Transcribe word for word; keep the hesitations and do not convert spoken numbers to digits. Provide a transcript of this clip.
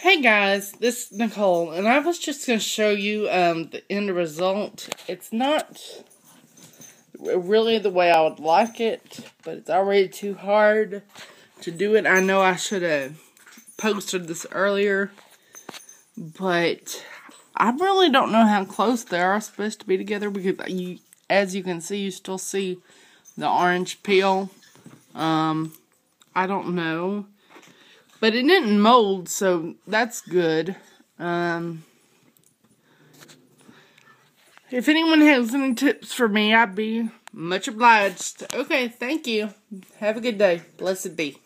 Hey guys, this is Nicole, and I was just going to show you um, the end result. It's not really the way I would like it, but it's already too hard to do it. I know I should have posted this earlier, but I really don't know how close they are supposed to be together, because you, as you can see, you still see the orange peel. Um, I don't know. But it didn't mold, so that's good. Um, if anyone has any tips for me, I'd be much obliged. Okay, thank you. Have a good day. Blessed be.